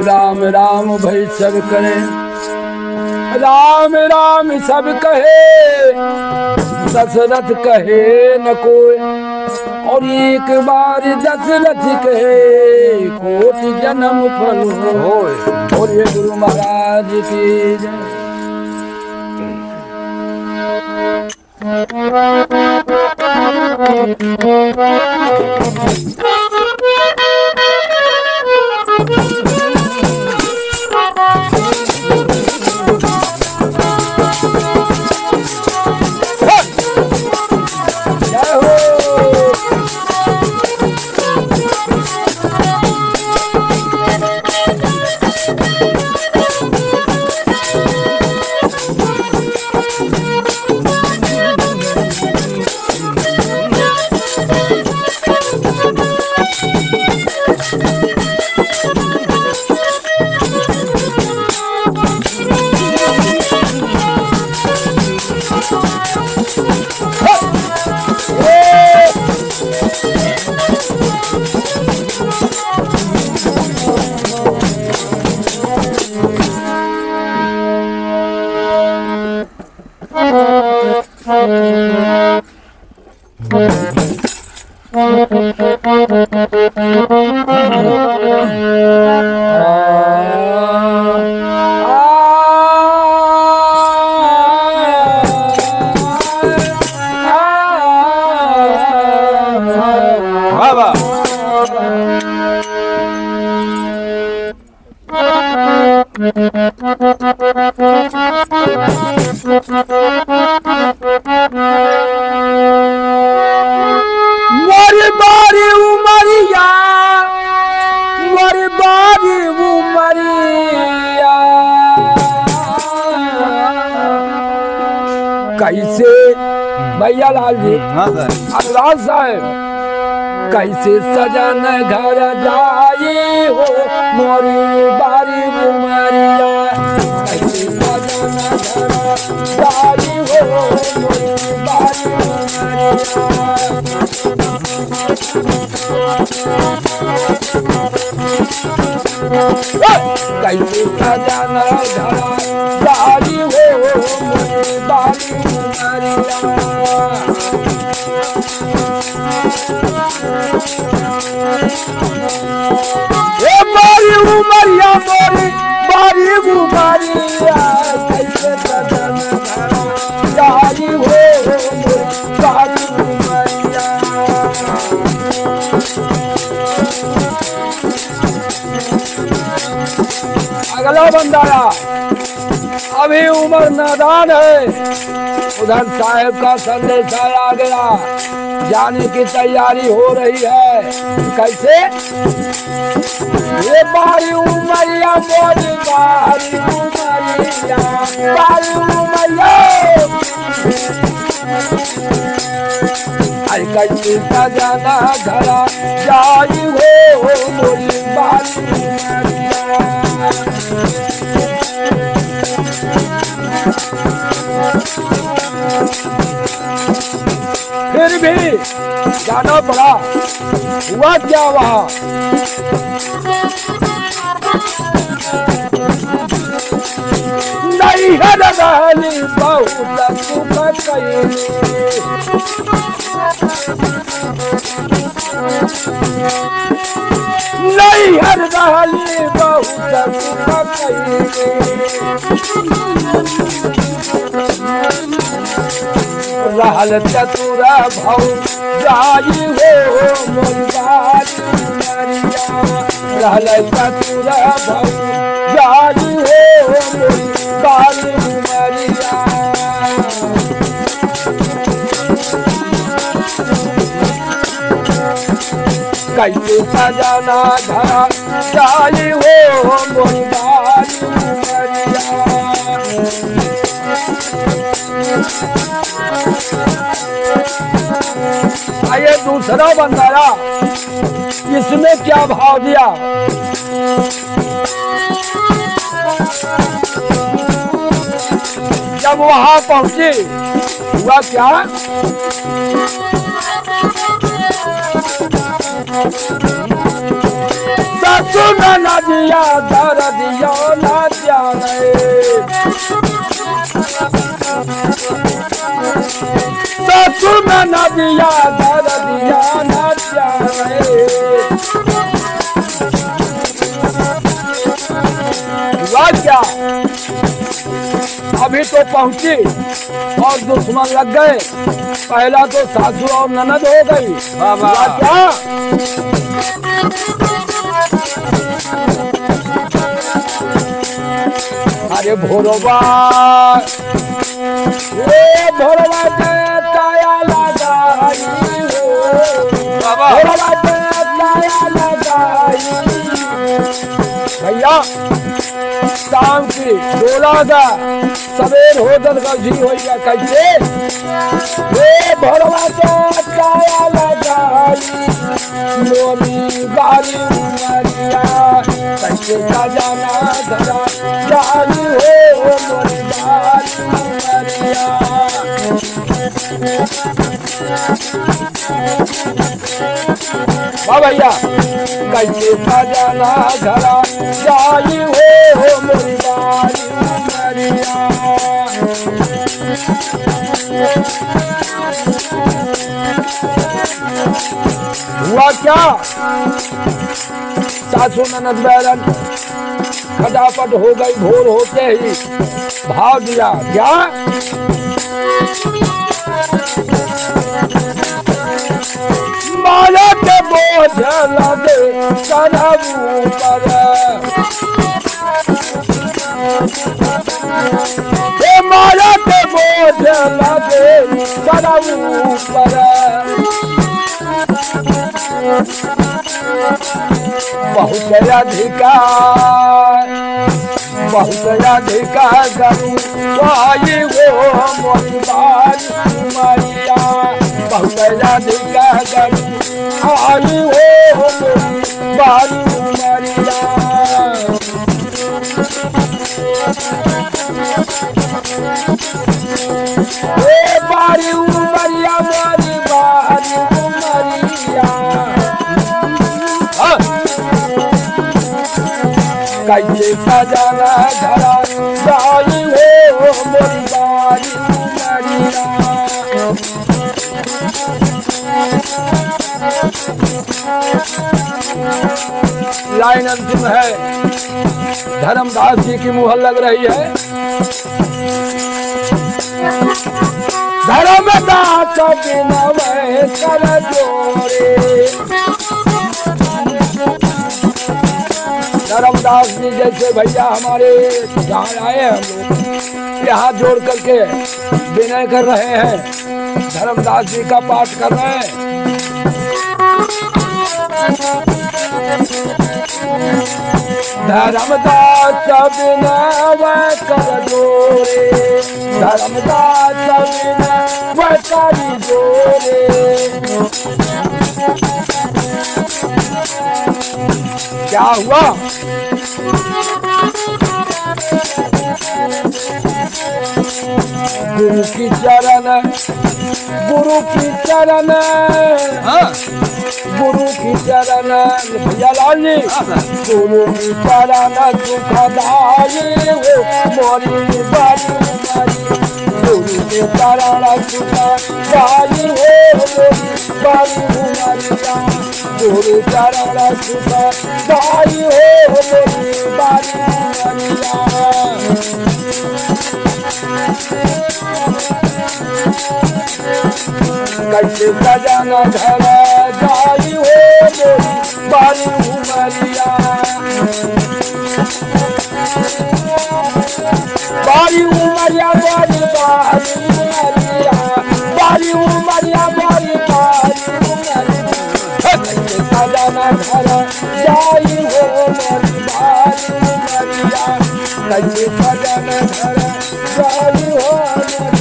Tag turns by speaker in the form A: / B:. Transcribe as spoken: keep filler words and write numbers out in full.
A: राम राम भई सब करे, राम राम सब कहे, दशरथ कहे न कोई। और एक बार दशरथ कहे कोटि जन्म फल होय। और ये गुरु महाराज की जय। मोरी बारी उमरिया, मोरी बारी उमरिया, कैसे भैया लाल जी अनुराग साहब, कैसे सजन घर जाई हो मोरी बारी उमरिया, कैसे सजन घर जाई हो मोरी बारी उमरिया। कैसे सजन घर जाई हो मोरी बारी उमरिया। ए बारी उमरिया मोरी बारी उमरिया, कैसे सजन घर जाई हो मोरी बारी उमरिया। अगला बंदारा अभी उम्र नादान है, उधर साहेब का संदेश आ गया, जाने की तैयारी हो रही है। कैसे ये बारी उमरिया मोरी बारी उमरिया, बारी उमरिया, अरे कैसे सजना घरा जाई हो मोरी बारी उमरिया। फिर भी जाना पड़ा, हुआ क्या वहां? नहीं है रहली बहुत सुख कैली, नहीं है रहली बहुत सुख कैली, रहल चतुर भौ जाई हो मोरी बारी उमरिया, रहल चतुर भौ जाई हो मोरी बारी उमरिया। कैसे सजना घर जाई हो मोरी बारी उमरिया। आइए दूसरा बंदारा, इसमें क्या भाव दिया? जब वहां पहुंचे हुआ क्या? ससुर नदिया दर दिया दर दिया न जाए। हुआ क्या, अभी तो पहुंची और दुश्मन लग गए। पहला तो सासू और ननद हो गई। हुआ क्या, अरे भोरवा ये भोरवा ताया लगाई, भोरवा ताया लगाई। भैया शाम की डोला का सवेर होदन का जी हो गया। कैसे ये भोरवा ताया लगाई, मोरी बारी उमरिया कैसे का जाना धरा जानी हो मोरी बारी उमरिया। वाह भैया, कैसे का जाना धरा जाई हो मोरी बारी उमरिया। हुआ क्या, सासू ननद बैरन खटापट हो गई। भोर होते ही भाव दिया। क्या, माला के बोझ लगे कनबू पर, माला के बोझ लगे कनबू पर। बहुत अधिकार बहुत अधिकार करूँ वही वो मोरी बारी उमरिया। बहुत अधिकार करूँ वही वो मोरी बारी उमरिया। ए बारी उमरिया मोरी बारी उमरिया। कैसे सजाना धरा जाई हो मोरी बारी उमरिया। लाइन अंतिम है, धर्मदास जी की मुहर लग रही है। धर्मदास बिनवै कर जोड़े, धर्मदास जी जैसे भैया हमारे जहाँ आए हम लोग यहाँ जोड़ करके विनय कर रहे हैं। धर्मदास जी का पाठ कर रहे हैं। धर्मदास विनय कर जोड़े, धर्मदास विनय कर जोड़े। क्या हुआ, गुरु की चरण गुरु की चरण गुरु की चरण भैयालाल जी, गुरु की चरण सुखदाई हो मोरी बारी उमरिया। गुरु की चरण सुखदाई हो मोरी बारी उमरिया। गुरु चरण सुखदाई हो मोरी बारी उमरिया। कैसे सजाना घर जाई हो मोरी बारी उमरिया। बारी उमरिया बारी बारी उमरिया, बारी उमरिया बारी बारी उमरिया। कैसे सजाना घर जाई हो मोरी बारी उमरिया। कैसे सजाना घर जाई हो